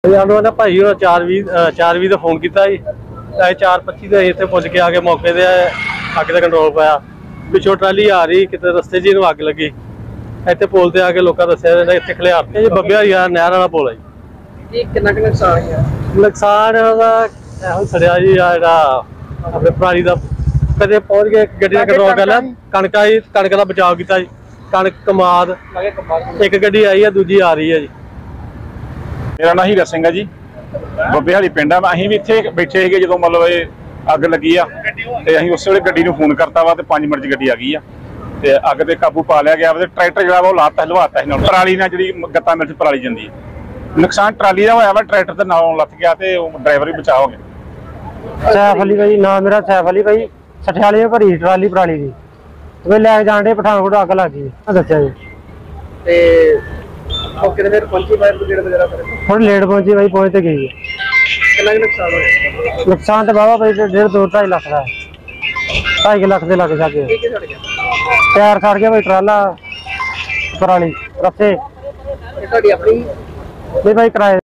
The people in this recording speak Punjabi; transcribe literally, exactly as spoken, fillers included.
ਸਾਨੂੰ ਨਾ ਭਾਈ ਉਹ ਚਾਰ ਵੀਹ ਚਾਰ ਵੀਹ ਦਾ ਫੋਨ ਕੀਤਾ ਜੀ। ਚਾਰ ਪੱਚੀ ਦੇ ਇੱਥੇ ਪੁੱਜ ਕੇ ਆ ਕੇ ਮੌਕੇ ਤੇ ਅੱਗ ਦਾ ਕੰਟਰੋਲ ਪਾਇਆ। ਪਿੱਛੋਂ ਟਰਾਲੀ ਆ ਰਹੀ ਕਿਤੇ ਰਸਤੇ 'ਚ ਇਹਨੂੰ ਅੱਗ ਲੱਗੀ। ਇੱਥੇ ਪੁਲ ਤੇ ਆ ਕੇ ਲੋਕਾਂ ਦੱਸਿਆ ਇੱਥੇ ਖਲਿਆਰ ਤੇ ਜੀ ਬੱਬਿਆ ਯਾਰ ਨਹਿਰ ਵਾਲਾ ਪੁਲ ਹੈ ਜੀ। ਕਿੰਨਾ ਕੁ ਨੁਕਸਾਨ ਹੋਇਆ? ਨੁਕਸਾਨ ਉਹਦਾ ਇਹੋ ਸੜਿਆ ਜੀ ਆ ਜਿਹੜਾ ਆਪਣੇ ਪਰਾਲੀ ਦਾ ਕਦੇ ਪਹੁੰਚ ਕੇ ਗੱਡੀ ਦਾ ਕੰਟਰੋਲ ਕਰ ਲਿਆ। ਕਣਕਾਂ ਜੀ ਕਣਕ ਦਾ ਬਚਾਅ ਕੀਤਾ ਜੀ। ਕਣਕ ਕਮਾਦ ਇੱਕ ਗੱਡੀ ਆਈ ਆ, ਦੂਜੀ ਆ ਰਹੀ ਹੈ ਜੀ। ਮੇਰਾ ਨਾਂ ਹੀਰਾ ਸਿੰਘ ਹੈ ਜੀ, ਬੱਬੇ ਵਾਲੀ ਪਿੰਡ ਆ। ਅਸੀਂ ਵੀ ਇੱਥੇ ਬੈਠੇ ਸੀਗੇ ਜਦੋਂ ਮਤਲਬ ਇਹ ਅੱਗ ਲੱਗੀ ਆ ਤੇ ਅਸੀਂ ਉਸੇ ਵੇਲੇ ਗੱਡੀ ਨੂੰ ਫੋਨ ਕਰਤਾ ਵਾ ਤੇ ਪੰਜ ਮਿੰਟ 'ਚ ਗੱਡੀ ਆ ਗਈ ਆ ਤੇ ਅੱਗ ਤੇ ਕਾਬੂ ਪਾ ਲਿਆ ਗਿਆ। ਤੇ ਟਰੈਕਟਰ ਜਿਹੜਾ ਵਾ ਉਹ ਲਾਤਾ ਹਲਵਾਤਾ ਸੀ ਨਾਲ ਪਰਾਲੀ ਨਾਲ, ਜਿਹੜੀ ਗੱਤਾਂ ਮਿਲ 'ਚ ਪਰਾਲੀ ਜਾਂਦੀ ਹੈ। ਨੁਕਸਾਨ ਟਰਾਲੀ ਦਾ ਹੋਇਆ ਵਾ, ਟਰੈਕਟਰ ਦੇ ਨਾਲੋਂ ਲੱਥ ਗਿਆ ਤੇ ਉਹ ਡਰਾਈਵਰ ਵੀ ਬਚਾਅ ਹੋ ਗਿਆ। ਸੈਫ ਅਲੀ ਭਾਈ ਨਾਮ ਮੇਰਾ, ਸੈਫ ਅਲੀ ਭਾਈ। ਸਠਿਆਲੇ ਭਰੀ ਟਰਾਲੀ ਪਰਾਲੀ ਦੀ ਵੇ ਲੈ ਜਾਣ ਡੇ ਪਠਾਨਕੋਟ ਅੱਗ ਲੱਗ ਗਈ ਦੱਸਿਆ ਜੀ। ਤੇ ਮੌਕੇ ਤੇ ਫਿਰ ਪਹੁੰਚੀ ਫਾਇਰ ਬ੍ਰਿਗੇਡ ਵਗੈਰਾ ਫਿਰ ਥੋੜੀ ਲੇਟ ਪਹੁੰਚੀ ਭਾਈ, ਪਹੁੰਚ ਤੇ ਗਈ। ਕਿੰਨਾ ਕੁ ਨੁਕਸਾਨ ਹੋਇਆ? ਨੁਕਸਾਨ ਤਾਂ ਬਾਬਾ ਭਾਈ ਡੇਢ ਦੋ ਢਾਈ ਲੱਖ ਦਾ ਹੈ। ਢਾਈ ਲੱਖ ਦੇ ਲੱਗ ਜਾ ਕੇ ਕੀ ਕੀ ਸੜ ਗਿਆ? ਟਾਇਰ ਸੜ ਗਿਆ ਭਾਈ, ਟਰਾਲਾ ਪਰਾਲੀ ਰਸਤੇ ਇਹ ਤੁਹਾਡੀ ਆਪਣੀ ਨਹੀਂ ਭਾਈ ਕਿਰਾਏ